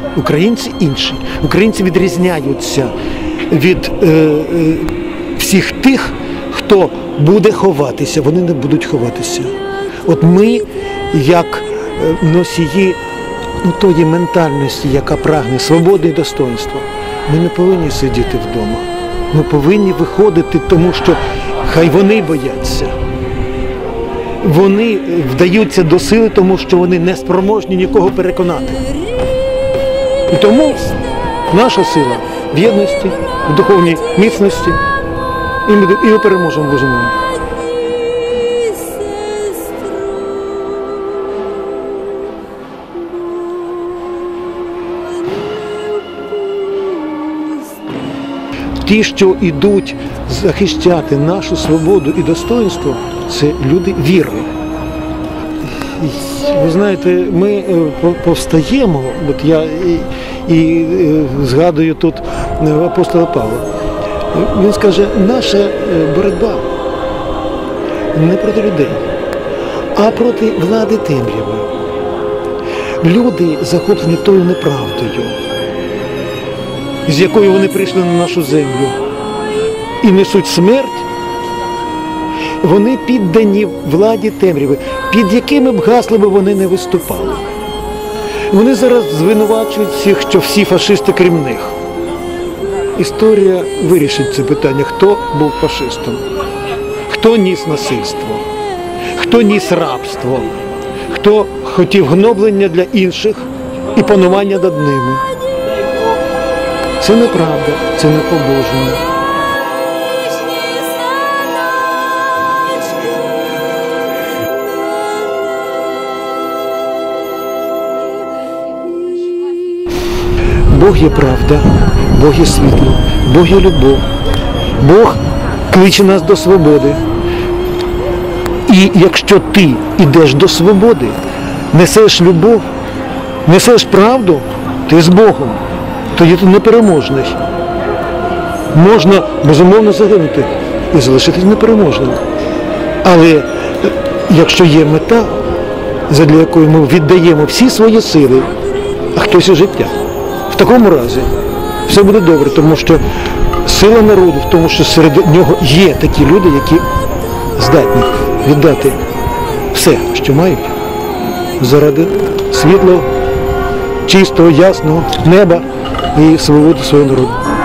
Українці інші. Українці відрізняються від всіх тих, хто буде ховатися. Вони не будуть ховатися. От ми, як носії тої ментальності, яка прагне свободи і достоинства, ми не повинні сидіти вдома. Ми повинні виходити, тому що хай вони бояться. Вони вдаються до сили, тому що вони не спроможні нікого переконати. І тому наша сила в єдності, в духовній міцності, і ми переможемо Божому. Ті, що йдуть захищати нашу свободу і достоинство, це люди віри. Ви знаєте, ми повстаємо, от я і згадую тут апостола Павла. Він скаже, наша боротьба не проти людей, а проти влади темряви. Люди захоплені тою неправдою, з якою вони прийшли на нашу землю і несуть смерть, вони піддані владі темряви, під якими б гаслами вони не виступали. Вони зараз звинувачують всіх, що всі фашисти крім них. Історія вирішить це питання, хто був фашистом, хто ніс насильство, хто ніс рабство, хто хотів гноблення для інших і панування над ними. Це неправда, це не по-божому. Бог є правда, Бог є світло, Бог є любов. Бог кличе нас до свободи. І якщо ти йдеш до свободи, несеш любов, несеш правду, ти з Богом. Тоді ти непереможний. Можна, безумовно, загинути і залишитись непереможним. Але якщо є мета, задля якої ми віддаємо всі свої сили, а хтось і життя, в такому разі все буде добре, тому що сила народу в тому, що серед нього є такі люди, які здатні віддати все, що мають, заради світлого, чистого, ясного неба і свободи свого народу.